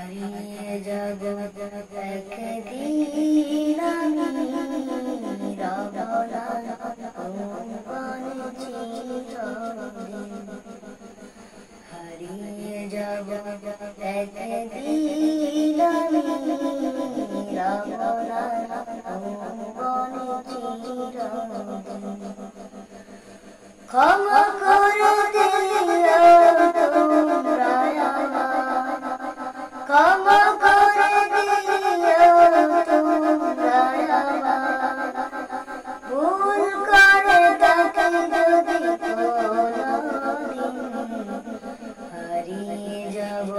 হারিয়ে যাব একদিন আমি রবনা কোন চিরদিন হারিয়ে যাব একদিন আমি রবনা কোন চিরদিন ক্ষমা করে দিও তোমরা ক্ষমা করে দিও তোমরা ভুল করে থাকি যদি কোনদিন হারিয়ে যাব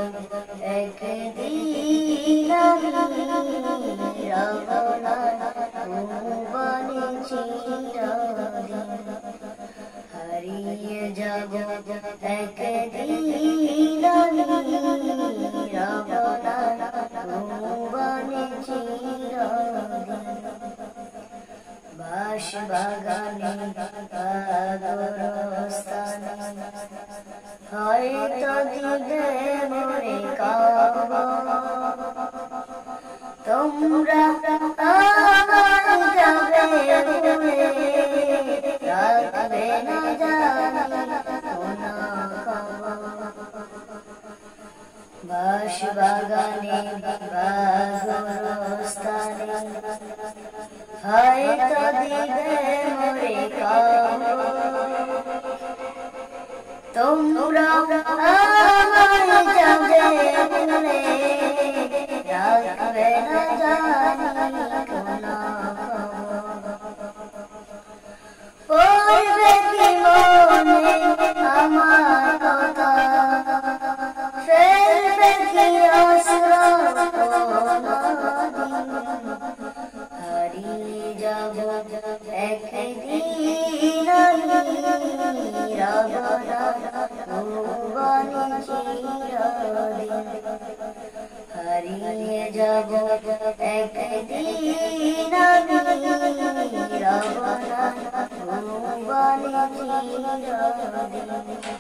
একদিন আমি রবনা ভুবনে চিরদিন হারিয়ে যাব একদিন আমি রবনা ভুবনে চিরদিন বাঁশ বাগানে আগরস্থানে হয়তো দিবে মোরে কাব তোমরা আমার যাবে ভুলে রাখবে না জানি কোন খবর বাঁশ বাগানে আগরস্থানে হয়তো দিবে মোরে কাব তোমরা আমার যাবে ভুলে রাখবে না জানি কোন পড়বে কি মনে আমার কথা ফেলবে কি আশ্রয় হারিয়ে যাব একদিন আমি রবনা ভুবনে চিরদিন হারিয়ে যাব একদিন আমি রবনা ভুবনে চিরদিন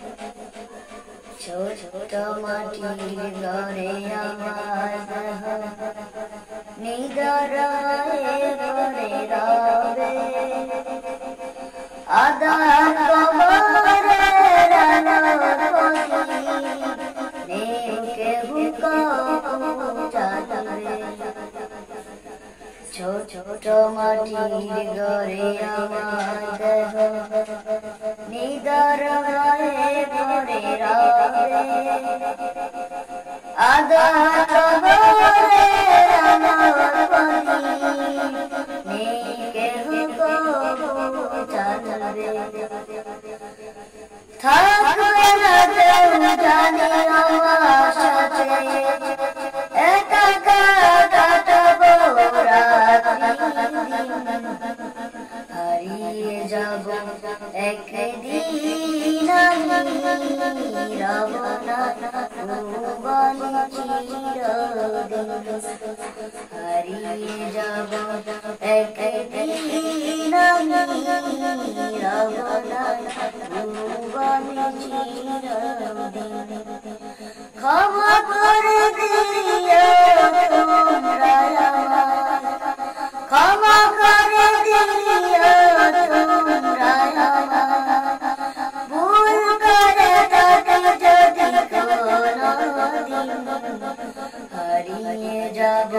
ছোট মাটির ঘরে আমার দেহ নিদরায়ে পড়ে রবে আধার কবরের আলোকী নেই কেহ জানবে ছোট মাটির ঘরে আমার দেহ নিদরায়ে পড়ে রবে আধার কবরের আলোকী নেই কেহ জানবে থাকবে না কেউ জানি আমার সাথে একা কাটাবো হারিয়ে যাব একদিন আমি রবনা ভুবনে চিরদিন হারিয়ে যাব একদিন আমি রবনা ভুবনে চিরদিন ক্ষমা করে দিও তোমরা ক্ষমা করে দিও তোমরা ভুল করে থাকি যদি কোনদিন হারিয়ে যাব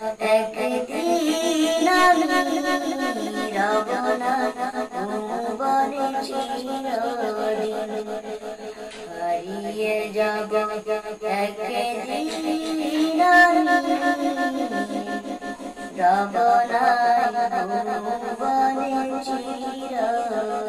একদিন আমি রবনা ভুবনে চিরদিন হারিয়ে যাব একদিন আমি রবনা ভুবনে চিরদিন।